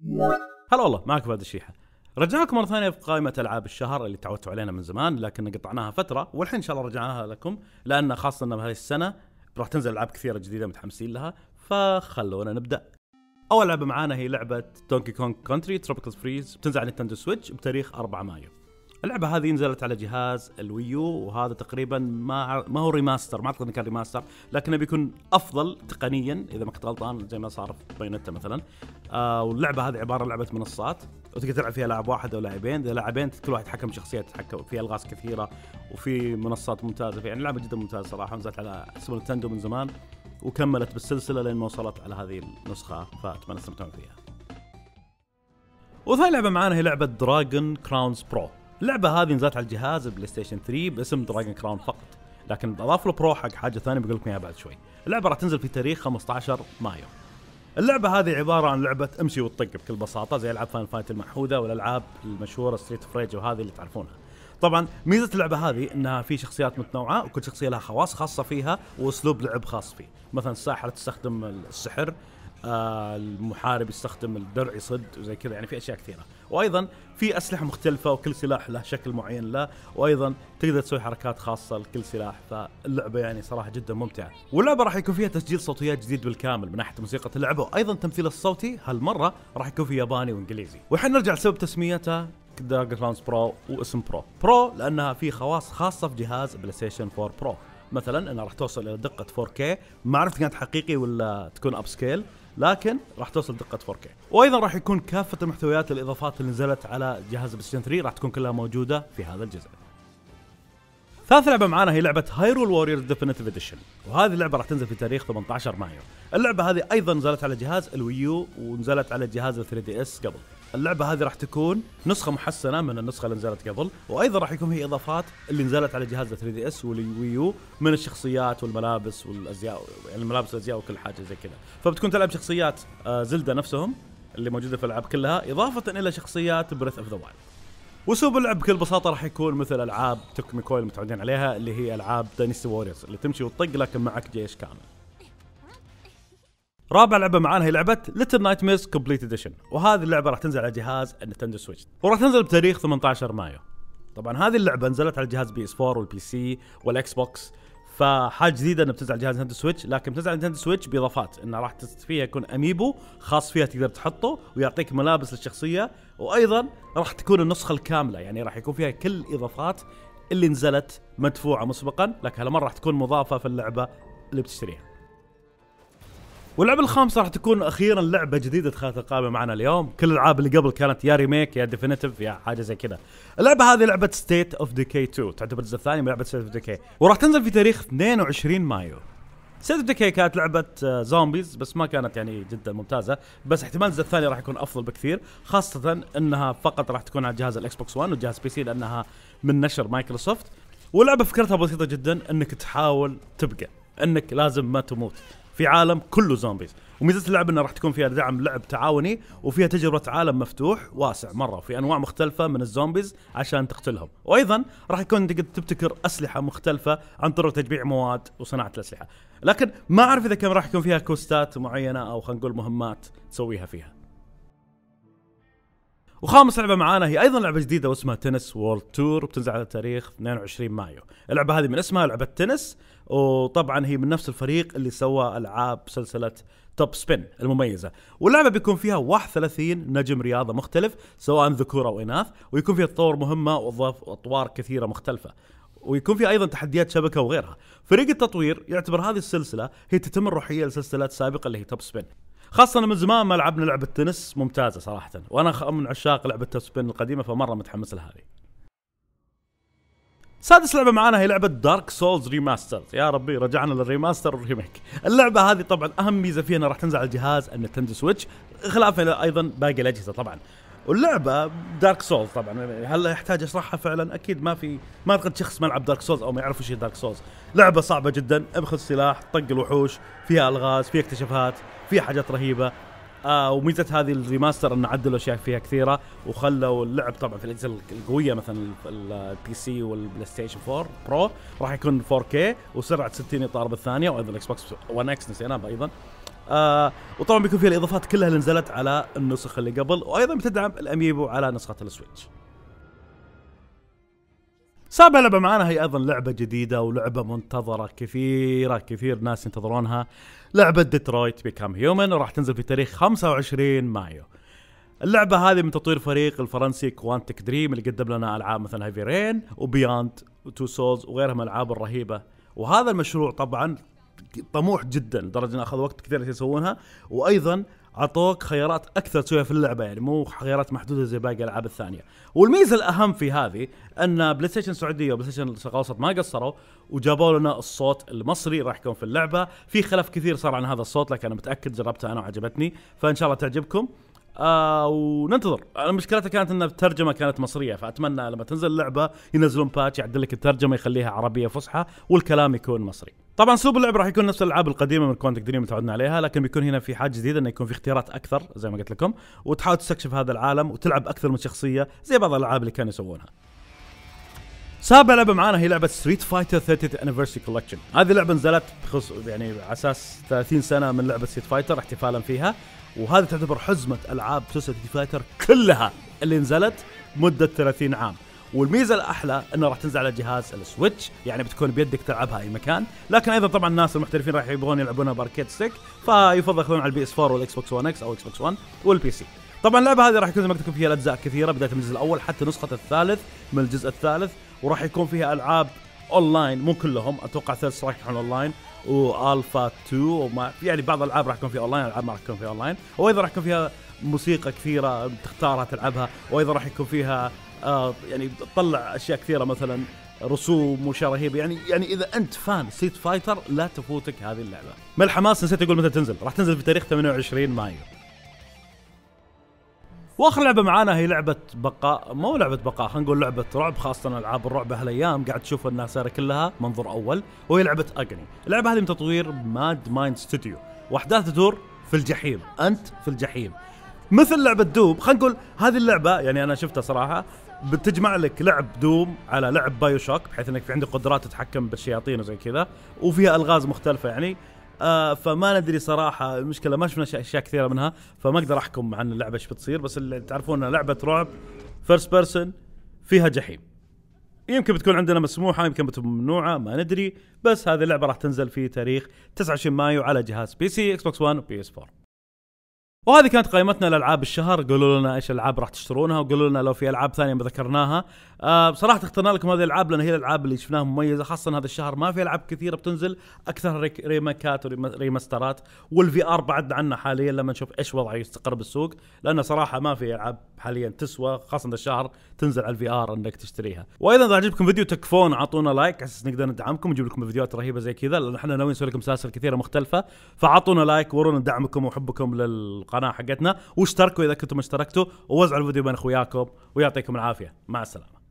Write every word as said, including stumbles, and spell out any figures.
هلا والله، معك فهد الشيحة. رجعنا لكم مرة ثانية في قائمة ألعاب الشهر اللي تعودتوا علينا من زمان، لكن قطعناها فترة والحين إن شاء الله رجعناها لكم، لأن خاصة أن بهذه السنة راح تنزل ألعاب كثيرة جديدة متحمسين لها، فخلونا نبدأ. أول لعبة معانا هي لعبة دونكي كونغ كونتري تروبيكال فريز، بتنزل على نينتندو سويتش بتاريخ أربعة مايو. اللعبة هذه نزلت على جهاز الويو، وهذا تقريبا ما ما هو ريماستر، ما اعتقد انه كان ريماستر، لكنه بيكون افضل تقنيا اذا ما كنت غلطان زي ما صار في بايونيتا مثلا. آه واللعبة هذه عبارة عن لعبة منصات، وتقدر تلعب فيها لاعب واحد او لاعبين، اذا لاعبين كل واحد يتحكم بشخصية، يتحكم فيها الغاز كثيرة وفي منصات ممتازة، يعني لعبة جدا ممتازة صراحة. نزلت على سوبر نينتندو من زمان وكملت بالسلسلة لين ما وصلت على هذه النسخة، فأتمنى استمتعون فيها. وثاني لعبة معانا هي لعبة دراجون كراونز برو. اللعبة هذه نزلت على الجهاز بلاي ستيشن ثري باسم دراجون كراون فقط، لكن اضاف له برو حق حاجة ثانية بقول لكم اياها بعد شوي. اللعبة راح تنزل في تاريخ خمسة عشر مايو. اللعبة هذه عبارة عن لعبة امشي وطق بكل بساطة، زي العاب فاين فايت المحودة والالعاب المشهورة ستريت اوف ريج وهذه اللي تعرفونها. طبعا ميزة اللعبة هذه انها في شخصيات متنوعة، وكل شخصية لها خواص خاصة فيها واسلوب لعب خاص فيه. مثلا الساحرة تستخدم السحر، آه المحارب يستخدم الدرع يصد وزي كذا، يعني في اشياء كثيره. وايضا في اسلحه مختلفه وكل سلاح له شكل معين له، وايضا تقدر تسوي حركات خاصه لكل سلاح، فاللعبه يعني صراحه جدا ممتعه. واللعبه راح يكون فيها تسجيل صوتيات جديد بالكامل من ناحيه موسيقى اللعبه، وايضا تمثيل الصوتي هالمره راح يكون في ياباني وانجليزي. والحين نرجع لسبب تسميتها دراجون كراونز برو، واسم برو برو لانها في خواص خاصه في جهاز بلاي ستيشن فور برو. مثلا انها راح توصل الى دقه فور كي، ما عرفت كانت حقيقي ولا تكون اب سكيل، لكن راح توصل دقة فور كي. وايضا راح يكون كافة المحتويات الاضافات اللي نزلت على جهاز بلاي ستيشن ثري راح تكون كلها موجودة في هذا الجزء. ثالث لعبة معانا هي لعبة هايرول ووريرز ديفينيتيف اديشن، وهذه اللعبة راح تنزل في تاريخ ثمانية عشر مايو. اللعبة هذه ايضا نزلت على جهاز الويو ونزلت على جهاز ثري دي اس قبل. اللعبة هذه راح تكون نسخة محسنة من النسخة اللي نزلت قبل، وايضا راح يكون في اضافات اللي نزلت على جهاز ثري دي اس والويو من الشخصيات والملابس والازياء، يعني الملابس والازياء وكل حاجة زي كذا. فبتكون تلعب شخصيات آه زلدة نفسهم اللي موجودة في الالعاب كلها، اضافة الى شخصيات بريث اوف ذا وايلد. واسلوب اللعب بكل بساطة راح يكون مثل العاب توكمي كوي المتعودين عليها، اللي هي العاب داينستي ووريرز اللي تمشي وتطق لكن معك جيش كامل. رابع لعبة معانا هي لعبة ليتل نايتميرز كومبليت اديشن، وهذه اللعبة راح تنزل على جهاز النينتندو سويتش، وراح تنزل بتاريخ ثمانية عشر مايو. طبعا هذه اللعبة نزلت على الجهاز بي اس فور والبي سي والاكس بوكس، فحاجة جديدة انها بتنزل على جهاز نينتندو سويتش، لكن بتنزل على نينتندو سويتش باضافات، انها راح فيها يكون اميبو خاص فيها تقدر تحطه ويعطيك ملابس للشخصية، وايضا راح تكون النسخة الكاملة، يعني راح يكون فيها كل الاضافات اللي نزلت مدفوعة مسبقا، لكن هالمرة راح تكون مضافة في اللعبة اللي بتشتريها. واللعبة الخامسة راح تكون أخيرا لعبة جديدة دخلت القائمة معنا اليوم. كل الألعاب اللي قبل كانت يا ريميك يا ديفينيتيف يا حاجة زي كذا. اللعبة هذه لعبة ستيت اوف ديكي تو، تعتبر الجزء الثاني من لعبة ستيت اوف ديكي، وراح تنزل في تاريخ اثنين وعشرين مايو. ستيت اوف ديكي كانت لعبة زومبيز بس ما كانت يعني جدا ممتازة، بس احتمال الجزء الثاني راح يكون أفضل بكثير، خاصة أنها فقط راح تكون على جهاز الإكس بوكس ون وجهاز بي سي لأنها من نشر مايكروسوفت. واللعبة فكرتها بسيطة جدا، أنك تحاول تبقى، أنك لازم ما تموت في عالم كله زومبيز. وميزة اللعبة انها راح تكون فيها دعم لعب تعاوني، وفيها تجربة عالم مفتوح واسع مرة، وفي انواع مختلفة من الزومبيز عشان تقتلهم. وايضا راح يكون تقدر تبتكر اسلحة مختلفة عن طرق تجميع مواد وصناعة الاسلحة، لكن ما اعرف اذا كان راح يكون فيها كوستات معينة او خلينا نقول مهمات تسويها فيها. وخامس لعبة معانا هي ايضا لعبة جديدة واسمها تنس وورلد تور، وبتنزل على تاريخ اثنين وعشرين مايو. اللعبة هذه من اسمها لعبة تنس، وطبعا هي من نفس الفريق اللي سوى العاب سلسلة توب سبين المميزة. واللعبة بيكون فيها واحد وثلاثين نجم رياضة مختلف سواء ذكور او اناث، ويكون فيها تطور مهمة واطوار كثيرة مختلفة، ويكون فيها ايضا تحديات شبكة وغيرها. فريق التطوير يعتبر هذه السلسلة هي تتم الروحية لسلسلات سابقة اللي هي توب سبين، خاصة من زمان ما لعبنا لعبة تنس ممتازة صراحة، وانا من عشاق لعبة توب سبين القديمة فمرة متحمس لها هذه. سادس لعبة معانا هي لعبة دارك سولز ريماستر. يا ربي رجعنا للريماستر والريميك. اللعبة هذه طبعا اهم ميزة فيها انها راح تنزل على الجهاز النينتندو سويتش، خلافا ايضا باقي الاجهزة طبعا. واللعبة دارك سولز طبعا، هل يحتاج اشرحها فعلا؟ اكيد ما في، ما اعتقد شخص ما لعب دارك سولز او ما يعرف ايش هي دارك سولز. لعبة صعبة جدا، ابخذ سلاح طق الوحوش، فيها الغاز، فيها اكتشافات، فيها حاجات رهيبة. آه وميزة هذه الريماستر ان عدلوا اشياء فيها كثيرة، وخلوا اللعب طبعا في الاجهزة القوية مثلا البي سي والبلاي ستيشن فور برو راح يكون فور كي وسرعة ستين اطار بالثانية، وايضا الاكس بوكس ون اكس نسيناه ايضا. آه وطبعا بيكون فيها الاضافات كلها اللي نزلت على النسخ اللي قبل، وايضا بتدعم الاميبو على نسخه السويتش. سابع لعبة معانا هي ايضا لعبة جديدة ولعبة منتظرة، كثيرة كثير ناس ينتظرونها، لعبة ديترويت بيكام هيومن، وراح تنزل في تاريخ خمسة وعشرين مايو. اللعبة هذه من تطوير فريق الفرنسي كوانتك دريم اللي قدم لنا العاب مثل هيفي رين وبياند وتو سولز وغيرها من الالعاب الرهيبة. وهذا المشروع طبعا طموح جدا لدرجة انه اخذ وقت كثير يسوونها، وايضا عطوك خيارات اكثر تسويها في اللعبه، يعني مو خيارات محدوده زي باقي الالعاب الثانيه. والميزه الاهم في هذه ان بلاي ستيشن السعوديه وبلاي ستيشن الشرق الاوسط ما قصروا وجابوا لنا الصوت المصري راح يكون في اللعبه. في خلاف كثير صار عن هذا الصوت لكن انا متاكد جربتها انا وعجبتني، فان شاء الله تعجبكم. آه وننتظر. مشكلتها كانت ان الترجمه كانت مصريه، فاتمنى لما تنزل اللعبه ينزلون باتش يعدل لك الترجمه يخليها عربيه فصحى والكلام يكون مصري. طبعا اسلوب اللعب راح يكون نفس الالعاب القديمه من كوانتك دريم اللي تعودنا عليها، لكن بيكون هنا في حاجه جديده انه يكون في اختيارات اكثر زي ما قلت لكم، وتحاول تستكشف هذا العالم وتلعب اكثر من شخصيه زي بعض الالعاب اللي كانوا يسوونها. سابع لعبه معانا هي لعبه ستريت فايتر ثلاثين انيفرساري كولكشن. هذه لعبه نزلت بخص يعني على اساس ثلاثين سنه من لعبه ستريت فايتر احتفالا فيها، وهذه تعتبر حزمه العاب سلسله ستريت فايتر كلها اللي نزلت مده ثلاثين عام. والميزه الاحلى انه راح تنزل على جهاز السويتش، يعني بتكون بيدك تلعبها اي مكان، لكن ايضا طبعا الناس المحترفين راح يبغون يلعبونها باركيد ستيك، فيفضل ياخذون على البي اس أربعة والاكس بوكس ون اكس او اكس بوكس ون والبي سي. طبعا اللعبه هذه راح يكون زي ما قلت لكم فيها اجزاء كثيره بدايه من الجزء الاول حتى نسخه الثالث من الجزء الثالث، وراح يكون فيها العاب اونلاين، مو كلهم اتوقع ثيرد سترايك راح اونلاين والفا اثنين وما يعني بعض الالعاب راح يكون فيها اونلاين، العاب ما راح يكون فيها اونلاين، وايضا راح يكون فيها موسيقى كثيره تختارها تلعبها، وايضا راح يكون فيها آه يعني تطلع اشياء كثيره مثلا رسوم واشياء رهيبه. يعني يعني اذا انت فان ستريت فايتر لا تفوتك هذه اللعبه. من الحماس نسيت اقول متى تنزل، راح تنزل في تاريخ ثمانية وعشرين مايو. واخر لعبه معانا هي لعبه بقاء، مو لعبه بقاء، خلينا نقول لعبه رعب، خاصه العاب الرعب هالايام قاعد تشوف انها صايره كلها منظور اول، وهي لعبه اجني. اللعبه هذه من تطوير ماد مايند ستوديو، واحداثها تدور في الجحيم، انت في الجحيم مثل لعبه دوم. خلينا نقول هذه اللعبه يعني انا شفتها صراحه بتجمع لك لعب دوم على لعب بايو شوك، بحيث انك في عندك قدرات تتحكم بالشياطين وزي كذا، وفيها الغاز مختلفه يعني. آه فما ندري صراحه، المشكله ما شفنا اشياء كثيره منها، فما اقدر احكم عن اللعبه ايش بتصير، بس اللي تعرفون انها لعبه رعب فيرست بيرسون فيها جحيم. يمكن بتكون عندنا مسموحه، يمكن بتكون ممنوعه، ما ندري، بس هذه اللعبه راح تنزل في تاريخ تسعة وعشرين مايو على جهاز بي سي، اكس بوكس ون وبي اس أربعة. وهذه كانت قائمتنا لالعاب الشهر. قولوا لنا ايش الالعاب راح تشترونها، وقولوا لنا لو في العاب ثانيه ما ذكرناها. آه بصراحه اخترنا لكم هذه الالعاب لان هي الالعاب اللي شفناها مميزه، خاصه هذا الشهر ما في العاب كثيره بتنزل، اكثر ريماكات وريماسترات، والفي ار بعدنا عنه حاليا لما نشوف ايش وضعه يستقر بالسوق، لانه صراحه ما في العاب حاليا تسوى خاصه هذا الشهر تنزل على الفي ار انك تشتريها. وايضا اذا عجبكم فيديو تكفون اعطونا لايك على اساس نقدر ندعمكم ونجيب لكم فيديوهات رهيبه زي كذا، لان احنا ناويين نسوي لكم سلاسل كثيره مختلفه، فاعطونا لايك ورونا دعمكم وحبكم للقناه حقتنا، واشتركوا اذا كنتم اشتركتوا، ووزعوا الفيديو بين اخوياكم، ويعطيكم العافيه. مع السلامه.